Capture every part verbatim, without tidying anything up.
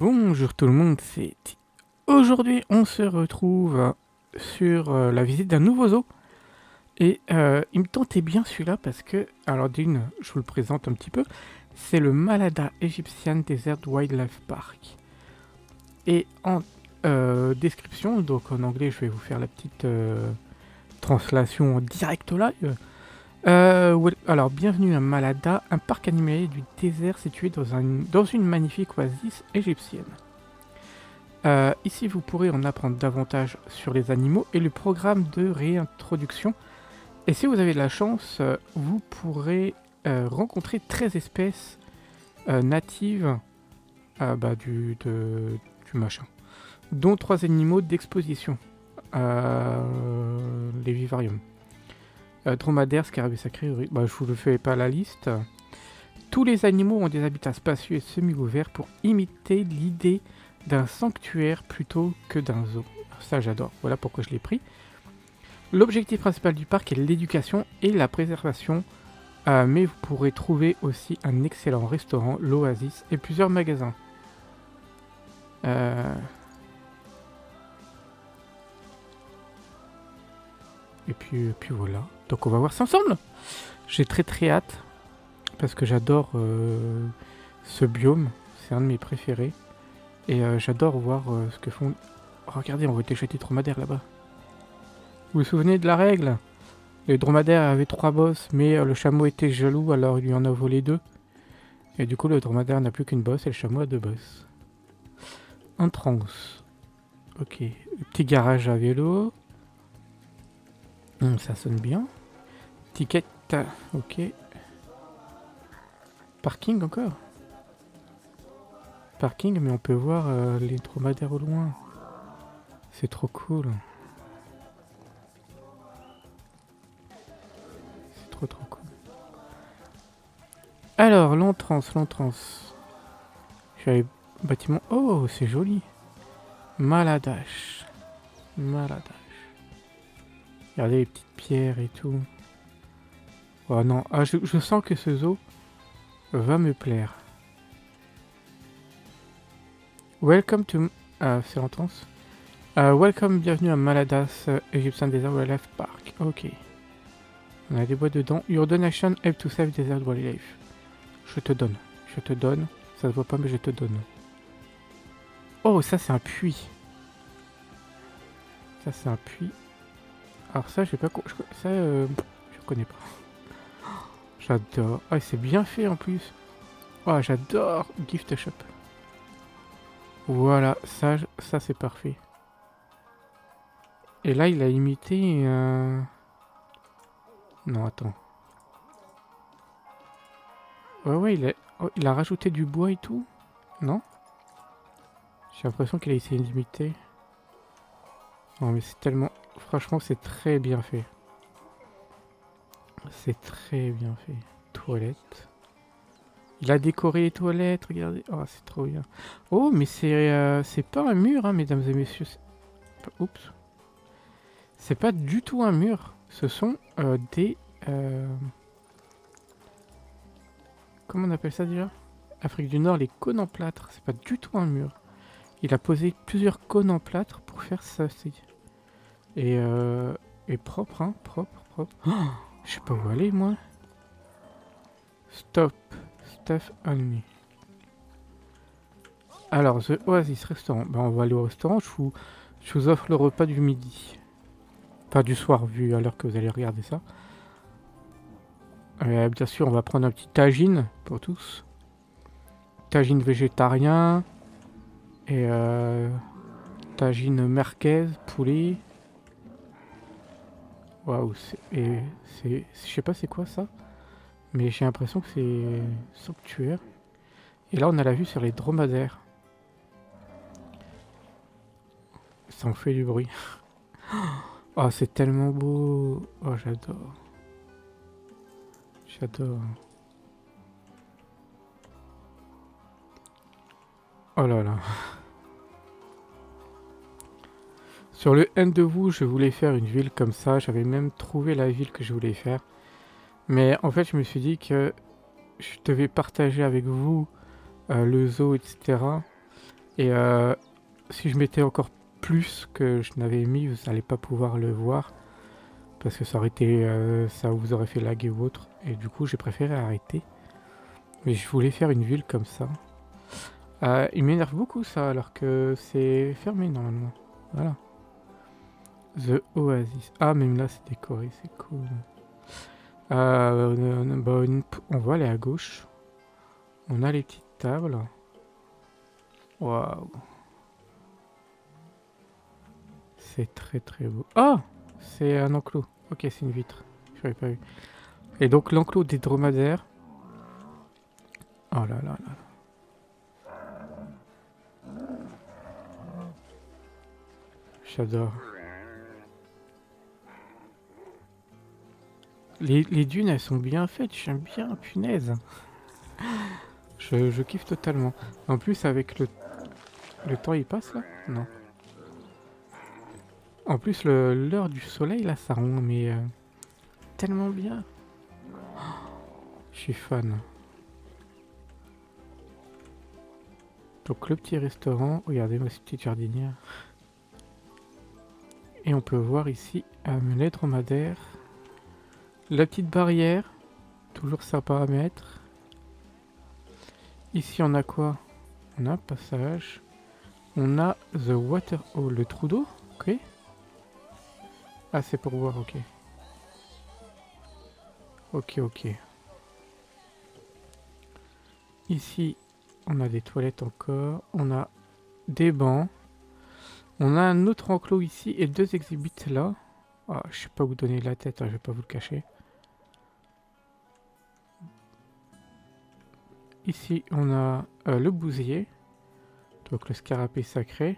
Bonjour tout le monde, c'est Ti- Aujourd'hui on se retrouve sur euh, la visite d'un nouveau zoo. Et euh, il me tentait bien celui-là parce que, alors d'une, je vous le présente un petit peu, c'est le Malada Egyptian Desert Wildlife Park. Et en euh, description, donc en anglais je vais vous faire la petite euh, translation en direct live. Euh, well- alors bienvenue à Malada, un parc animalier du désert situé dans, un, dans une magnifique oasis égyptienne. Euh, ici, vous pourrez en apprendre davantage sur les animaux et le programme de réintroduction. Et si vous avez de la chance, euh, vous pourrez euh, rencontrer treize espèces euh, natives euh, bah, du, de- du machin, dont trois animaux d'exposition, euh, les vivariums. Euh, dromadaires, scarabées sacrés, uri- bah, je vous le fais pas la liste. Tous les animaux ont des habitats spacieux et semi-ouverts pour imiter l'idée d'un sanctuaire plutôt que d'un zoo. Ça j'adore, voilà pourquoi je l'ai pris. L'objectif principal du parc est l'éducation et la préservation, euh, mais vous pourrez trouver aussi un excellent restaurant, l'Oasis, et plusieurs magasins. Euh... Et puis, puis voilà, donc on va voir ça ensemble. J'ai très très hâte, parce que j'adore euh, ce biome, c'est un de mes préférés. Et euh, j'adore voir euh, ce que font... Oh, regardez, on voit des jetés dromadaires là-bas. Vous vous souvenez de la règle? Les dromadaires avaient trois bosses, mais euh, le chameau était jaloux, alors il lui en a volé deux. Et du coup, le dromadaire n'a plus qu'une bosse et le chameau a deux bosses. Entrance. Ok. Le petit garage à vélo. Hum, ça sonne bien. Ticket. Ok. Parking encore. Parking, mais on peut voir euh, les dromadaires au loin. C'est trop cool. C'est trop trop cool. Alors, l'entrance, l'entrance. Je suis allé au bâtiment. Oh, c'est joli. Maladache. Maladache. Regardez les petites pierres et tout. Oh non, ah, je, je sens que ce zoo va me plaire. Welcome to... Ah, c'est l'entrance. Uh, welcome, bienvenue à Maladas uh, Egyptian Desert Wildlife Park. Ok. On a des boîtes dedans. Your donation help to save desert wildlife. Je te donne. Je te donne. Ça se voit pas, mais je te donne. Oh, ça c'est un puits. Ça c'est un puits. Alors ça, je sais pas... Ça, euh, je connais pas. J'adore. Ah, c'est bien fait en plus. Oh, j'adore. Gift shop. Voilà, ça, ça c'est parfait. Et là, il a imité... Euh... Non, attends. Ouais, ouais, il a... Oh, il a rajouté du bois et tout. Non? J'ai l'impression qu'il a essayé d'imiter. Non, mais c'est tellement... Franchement, c'est très bien fait. C'est très bien fait. Toilette. Il a décoré les toilettes, regardez. Oh, c'est trop bien. Oh, mais c'est euh, c'est pas un mur, hein, mesdames et messieurs. Oups. C'est pas du tout un mur. Ce sont euh, des... Euh... Comment on appelle ça déjà? Afrique du Nord, les cônes en plâtre. C'est pas du tout un mur. Il a posé plusieurs cônes en plâtre pour faire ça. Et, euh, et propre, hein. Propre, propre. Oh, je sais pas où aller, moi. Stop. Stuff only. Alors, The Oasis Restaurant. Ben, on va aller au restaurant. Je vous, je vous offre le repas du midi. Pas du soir, vu à l'heure que vous allez regarder ça. Euh, bien sûr, on va prendre un petit tagine pour tous. Tagine végétarien. Et euh, tagine merguez, poulet. Waouh, et c'est... Je sais pas c'est quoi ça. Mais j'ai l'impression que c'est sanctuaire. Et là, on a la vue sur les dromadaires. Ça en fait du bruit. Oh, c'est tellement beau. Oh, j'adore. J'adore. Oh là là. Sur le N de vous, je voulais faire une ville comme ça. J'avais même trouvé la ville que je voulais faire. Mais en fait, je me suis dit que je devais partager avec vous euh, le zoo, et cetera. Et euh, si je mettais encore plus que je n'avais mis, vous n'allez pas pouvoir le voir. Parce que ça aurait été, euh, ça vous aurait fait laguer ou autre. Et du coup, j'ai préféré arrêter. Mais je voulais faire une ville comme ça. Euh, il m'énerve beaucoup ça, alors que c'est fermé normalement. Voilà. The Oasis. Ah, même là, c'est décoré, c'est cool. Euh, euh, bah, une- on va aller à gauche. On a les petites tables. Waouh. C'est très très beau. Ah, c'est un enclos. Ok, c'est une vitre. Je n'avais pas vu. Et donc l'enclos des dromadaires. Oh là là là. J'adore. Les, les dunes, elles sont bien faites. J'aime bien, punaise. Je, je kiffe totalement. En plus, avec le, le temps, il passe là? Non. En plus, le- l'heure du soleil, là, ça rend mais euh, tellement bien. Je suis fan. Donc le petit restaurant, regardez-moi cette petite jardinière. Et on peut voir ici un les dromadaires. La petite barrière, toujours sympa à mettre. Ici on a quoi? On a un passage. On a the water hole, le trou d'eau. Ok. Ah c'est pour voir, ok. Ok, ok. Ici on a des toilettes encore. On a des bancs. On a un autre enclos ici et deux exhibits là. Ah, je sais pas où donner la tête, hein, je vais pas vous le cacher. Ici, on a euh, le bousier, donc le scarabée sacré.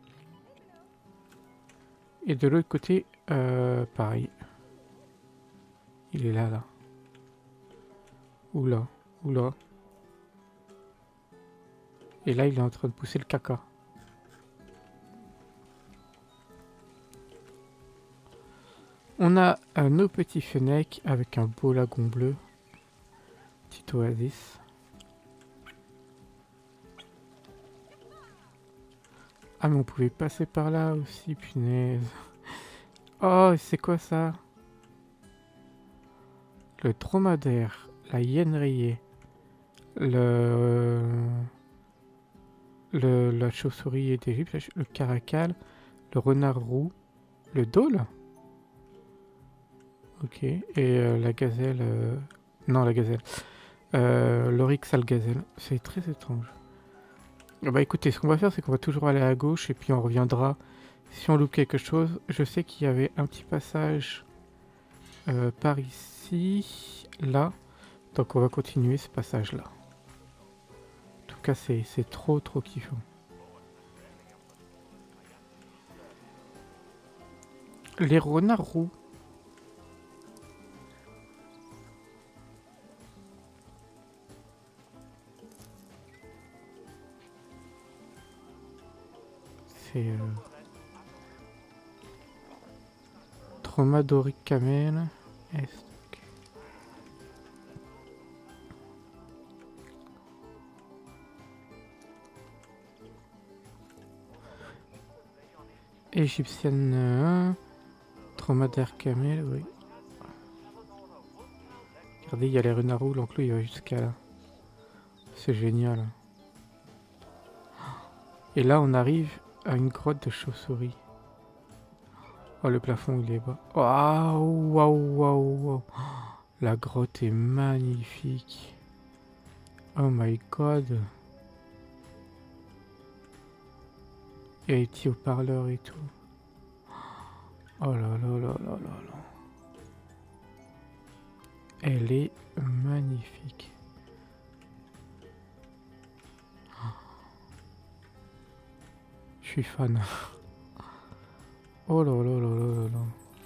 Et de l'autre côté, euh, pareil. Il est là, là. Ou là, ou là. Et là, il est en train de pousser le caca. On a euh, nos petits fenêtres avec un beau lagon bleu. Petit oasis. Ah, mais on pouvait passer par là aussi, punaise. Oh, c'est quoi ça? Le dromadaire, la hyène rayée, le, le la chauve-souris d'Égypte, le caracal, le renard roux, le dôle. Ok, et euh, la gazelle... euh, Non, la gazelle. Euh, L'oryx à la gazelle. C'est très étrange. Ah bah écoutez, ce qu'on va faire, c'est qu'on va toujours aller à gauche et puis on reviendra si on loupe quelque chose. Je sais qu'il y avait un petit passage euh, par ici, là. Donc on va continuer ce passage-là. En tout cas, c'est trop trop kiffant. Les renards roux. C'est... Euh... Dromadauric camel. Est. Égyptienne un. Dromadaire camel, oui. Regardez, il y a les renards roux, l'enclos il va jusqu'à là. C'est génial. Et là, on arrive à une grotte de chauve-souris. Oh, le plafond, il est bas. Waouh, waouh, waouh, waouh. La grotte est magnifique. Oh my god. Il y a les petits haut-parleurs et tout. Oh là là là là là là. Elle est magnifique. Je suis fan. Oh là là là là là là.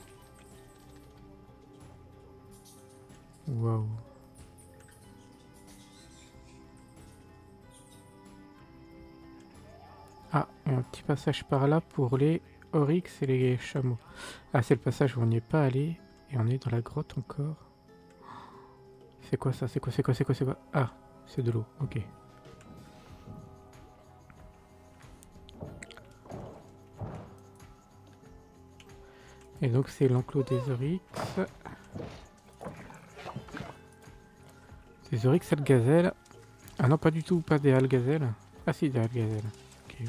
Waouh. Ah, et un petit passage par là pour les oryx et les chameaux. Ah, c'est le passage où on n'y est pas allé. Et on est dans la grotte encore. C'est quoi ça? C'est quoi? C'est quoi? C'est quoi? C'est quoi? Ah, c'est de l'eau. Ok. Et donc c'est l'enclos des oryx. Des oryx algazelles. Ah non, pas du tout, pas des algazelles. Ah si, des algazelles. Ok.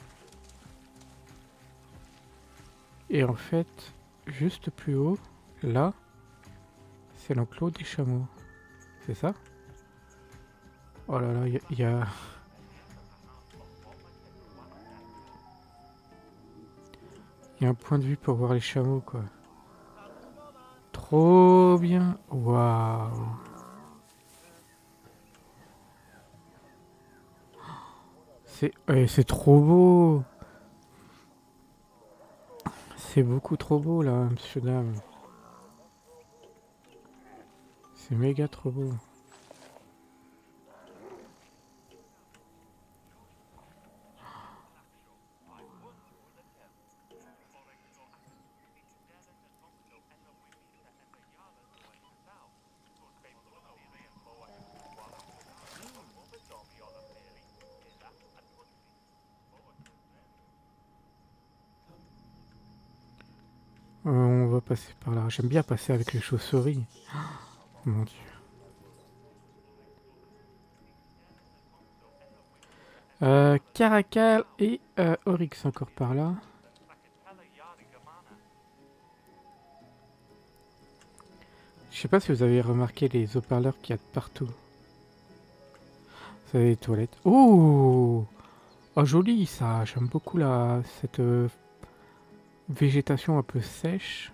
Et en fait, juste plus haut, là, c'est l'enclos des chameaux. C'est ça? Oh là là, il y, y a... Il y a un point de vue pour voir les chameaux, quoi. Trop bien. Waouh. C'est ouais, c'est trop beau. C'est beaucoup trop beau, là, monsieur, dame. C'est méga trop beau. Euh, on va passer par là. J'aime bien passer avec les chauves-souris. Oh, mon dieu. Euh, Caracal et euh, Oryx encore par là. Je sais pas si vous avez remarqué les haut-parleurs qu'il y a de partout. C'est les toilettes. Oh, oh joli ça. J'aime beaucoup la cette euh, végétation un peu sèche.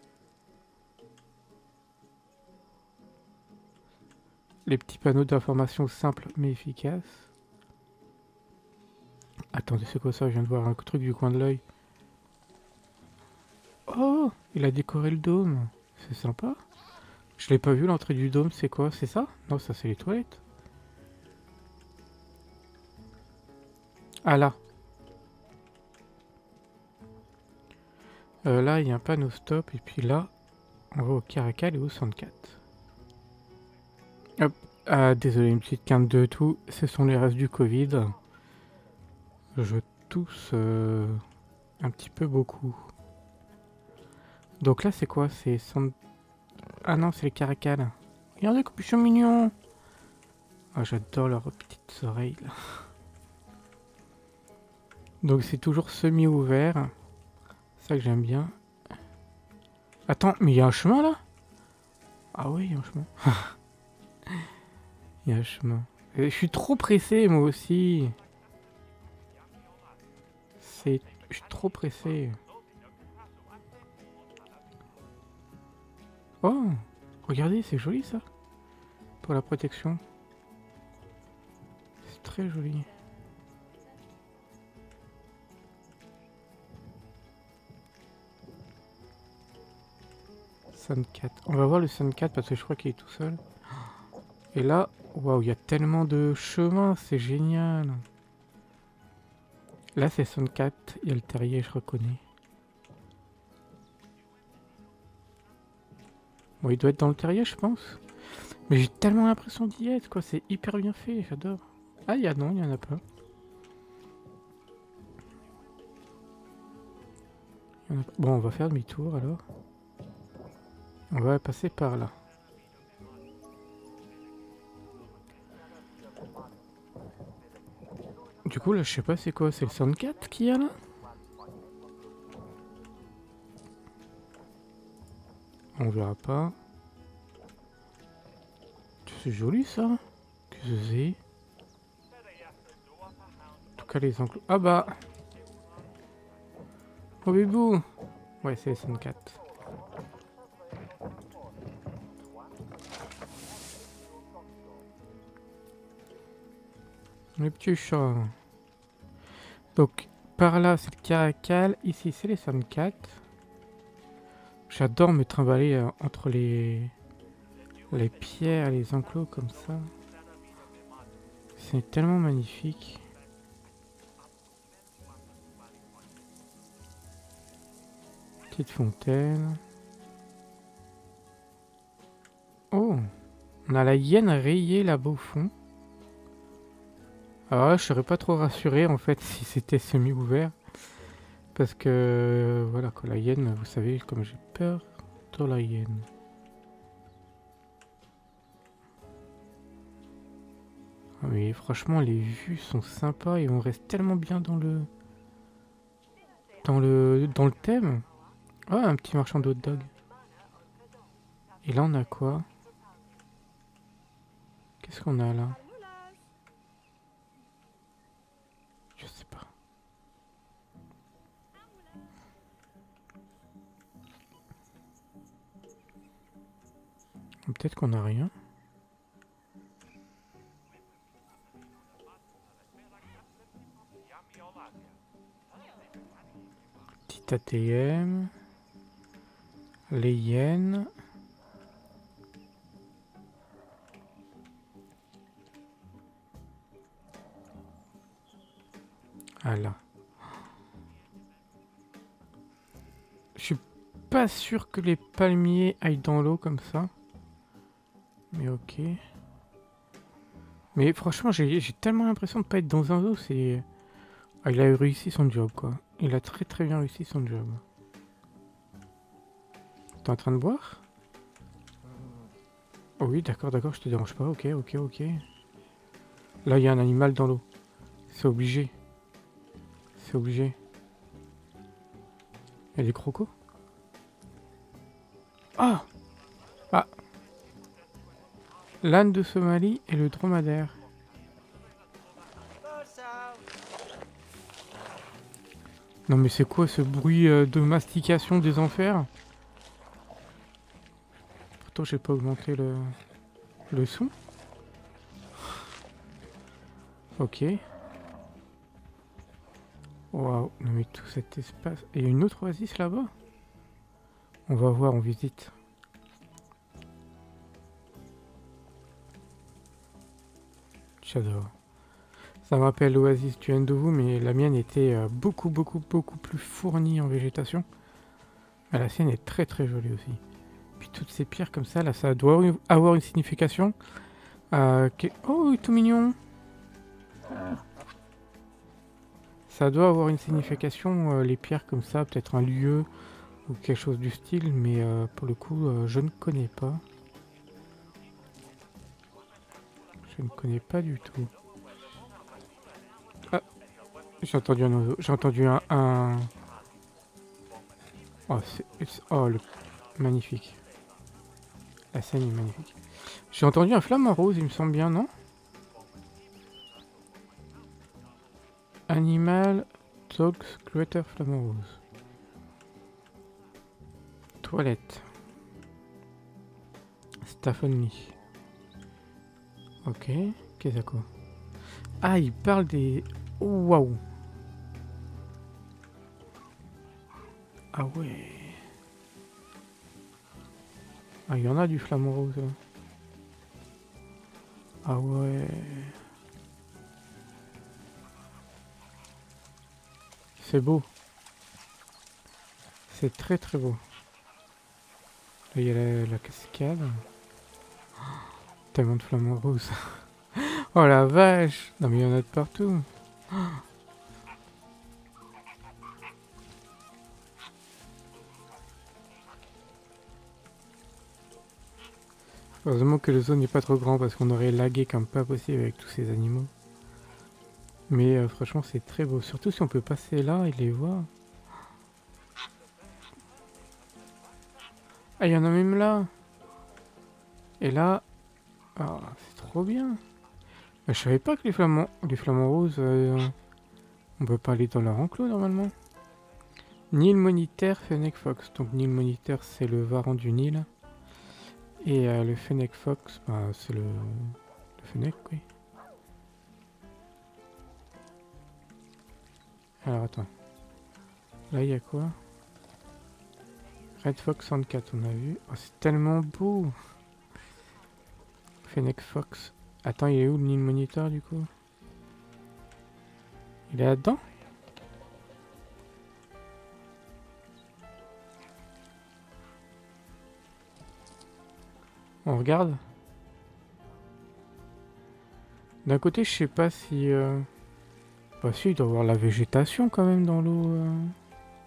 Les petits panneaux d'information simples mais efficaces. Attendez, c'est quoi ça? Je viens de voir un truc du coin de l'œil. Oh, il a décoré le dôme. C'est sympa. Je l'ai pas vu l'entrée du dôme, c'est quoi? C'est ça? Non, ça c'est les toilettes. Ah là. Euh, là, il y a un panneau stop et puis là, on va au Caracal et au soixante-quatre. Hop. Ah, désolé, une petite quinte de tout. Ce sont les restes du Covid. Je tousse euh, un petit peu beaucoup. Donc là, c'est quoi? C'est cent... Ah non, c'est les Caracal. Regardez comme ils sont mignons. Ah, j'adore leurs petites oreilles là. Donc c'est toujours semi-ouvert. C'est ça que j'aime bien. Attends, mais il y a un chemin là? Ah oui, il y a un chemin. Il y a un chemin. Et je suis trop pressé moi aussi. C'est... Je suis trop pressé. Oh, regardez, c'est joli ça. Pour la protection. C'est très joli. soixante-quatre. On va voir le soixante-quatre parce que je crois qu'il est tout seul. Et là, waouh, il y a tellement de chemins, c'est génial. Là, c'est soixante-quatre. Il y a le terrier, je reconnais. Bon, il doit être dans le terrier, je pense. Mais j'ai tellement l'impression d'y être, quoi. C'est hyper bien fait, j'adore. Ah, il y a non, il y en a pas. Il y en a pas. Bon, on va faire demi-tour alors. On va passer par là. Du coup, là, je sais pas c'est quoi. C'est le soixante-quatre qu'il y a là? On verra pas. C'est joli ça. Qu'est-ce que c'est? En tout cas, les enclos. Ah bah! Oh bébou! Ouais, c'est le soixante-quatre. Le petit chat. Donc, par là, c'est le Caracal. Ici, c'est les soixante-quatre. J'adore me trimballer euh, entre les... les pierres, les enclos comme ça. C'est tellement magnifique. Petite fontaine. Oh! On a la hyène rayée là-bas au fond. Ah, je serais pas trop rassuré en fait si c'était semi-ouvert. Parce que, voilà, quoi, la hyène, vous savez, comme j'ai peur de la hyène. Ah mais franchement, les vues sont sympas et on reste tellement bien dans le... Dans le, dans le thème. Ah, un petit marchand de hot dog. Et là, on a quoi? Qu'est-ce qu'on a là? Je sais pas. Peut-être qu'on a rien. Petit A T M. Les hyènes. Ah là. Je suis pas sûr que les palmiers aillent dans l'eau comme ça. Mais ok. Mais franchement, j'ai tellement l'impression de pas être dans un zoo. C'est... Ah, il a réussi son job, quoi. Il a très très bien réussi son job. T'es en train de boire? Oh oui, d'accord, d'accord, je te dérange pas. Ok, ok, ok. Là, il y a un animal dans l'eau. C'est obligé. C'est obligé. Il y a des crocos? Ah! Ah! L'âne de Somalie et le dromadaire. Non mais c'est quoi ce bruit euh, de mastication des enfers? Pourtant j'ai pas augmenté le, le son. Ok. Waouh, non mais tout cet espace. Et il y a une autre oasis là-bas? On va voir, on visite. J'adore. Ça me rappelle l'oasis du Ndouvou, mais la mienne était euh, beaucoup, beaucoup, beaucoup plus fournie en végétation. Mais la sienne est très, très jolie aussi. Puis toutes ces pierres comme ça, là, ça doit avoir une signification. Euh, qui... Oh, il est tout mignon. Ça doit avoir une signification, euh, les pierres comme ça, peut-être un lieu ou quelque chose du style, mais euh, pour le coup, euh, je ne connais pas. Je ne connais pas du tout. Ah, j'ai entendu un oiseau. J'ai entendu un... un... Oh, c'est... Oh, le... Magnifique. La scène est magnifique. J'ai entendu un flamant rose, il me semble bien, non? Animal, dogs, greater flamant rose. Toilette. Staff only. Ok, qu'est-ce que quoi? Ah, il parle des... Waouh. Ah ouais. Ah, il y en a du flamant rose. Là. Ah ouais. C'est beau. C'est très très beau. Là, il y a la, la cascade. Oh, tellement de flamants roses. Oh la vache. Non mais il y en a de partout. Oh. Heureusement que le zoo n'est pas trop grand parce qu'on aurait lagué comme pas possible avec tous ces animaux. Mais euh, franchement c'est très beau. Surtout si on peut passer là et les voir. Ah, il y en a même là. Et là... Ah, c'est trop bien. Je savais pas que les flamants, les flamants roses, euh, on peut pas aller dans leur enclos normalement. Nil Moniteur, Fennec Fox. Donc Nil Moniteur c'est le varan du Nil. Et euh, le Fennec Fox, bah, c'est le... le Fennec, oui. Alors attends. Là il y a quoi? Red Fox soixante-quatre, on a vu. Oh, c'est tellement beau. Fennec Fox. Attends, il est où le Nil Monitor du coup? Il est là-dedans? On regarde. D'un côté, je sais pas si... Euh... Bah si, il doit y avoir la végétation quand même dans l'eau. Euh...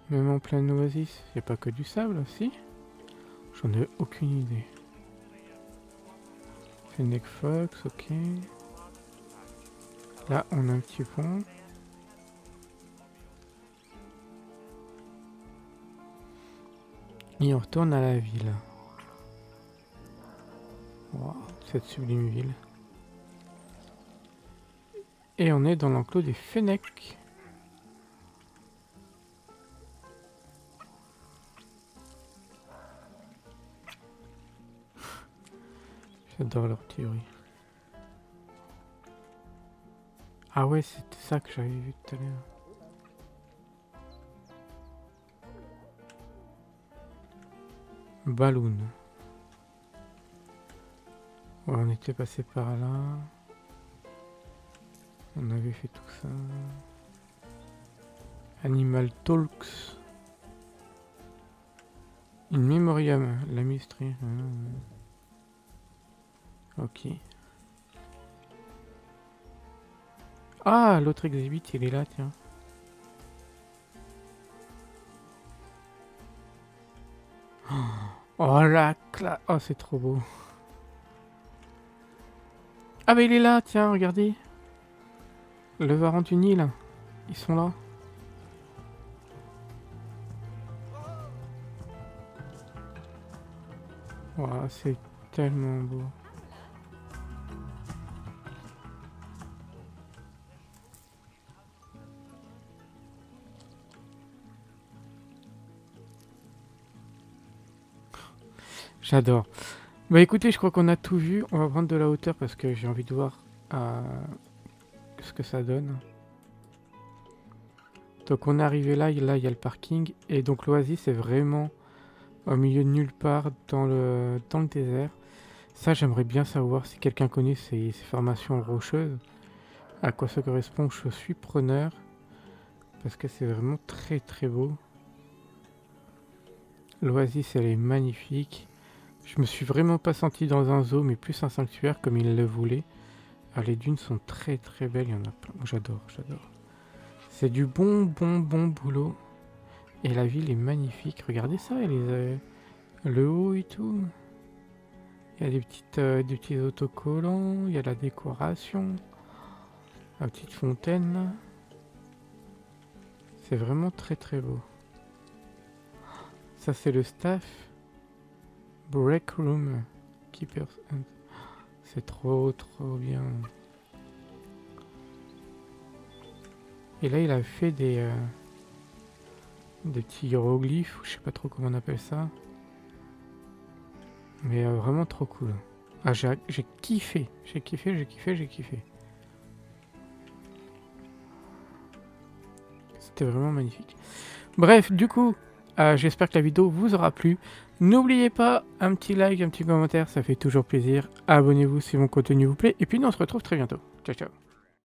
Même en pleine oasis, il n'y a pas que du sable aussi. J'en ai aucune idée. Fennec Fox, ok. Là, on a un petit pont. Et on retourne à la ville. Wow, cette sublime ville. Et on est dans l'enclos des Fennecs. J'adore leur théorie. Ah ouais, c'était ça que j'avais vu tout à l'heure. Balloon. Ouais, on était passé par là. On avait fait tout ça. Animal Talks. In Memoriam. La mystery. Ok. Ah, l'autre exhibit, il est là, tiens. Oh la classe. Oh, c'est trop beau. Ah, bah il est là, tiens, regardez. Le Varan du Nil. Ils sont là. Wow, c'est tellement beau. J'adore. Bah écoutez, je crois qu'on a tout vu. On va prendre de la hauteur parce que j'ai envie de voir euh, ce que ça donne. Donc on est arrivé là, et là il y a le parking. Et donc l'oasis est vraiment au milieu de nulle part dans le, dans le désert. Ça, j'aimerais bien savoir si quelqu'un connaît ces, ces formations rocheuses. À quoi ça correspond, je suis preneur. Parce que c'est vraiment très très beau. L'oasis, elle est magnifique. Je me suis vraiment pas senti dans un zoo, mais plus un sanctuaire comme il le voulait. Ah, les dunes sont très très belles, il y en a plein. J'adore, j'adore. C'est du bon bon bon boulot. Et la ville est magnifique. Regardez ça, les, euh, le haut et tout. Il y a des, petites, euh, des petits autocollants, il y a la décoration. La petite fontaine là. C'est vraiment très très beau. Ça c'est le staff. Break room. Keepers. C'est trop trop bien. Et là il a fait des... Euh, des petits hiéroglyphes, je sais pas trop comment on appelle ça. Mais euh, vraiment trop cool. Ah, j'ai kiffé, j'ai kiffé, j'ai kiffé, j'ai kiffé. C'était vraiment magnifique. Bref, du coup, euh, j'espère que la vidéo vous aura plu. N'oubliez pas, un petit like, un petit commentaire, ça fait toujours plaisir. Abonnez-vous si mon contenu vous plaît. Et puis nous, on se retrouve très bientôt. Ciao, ciao.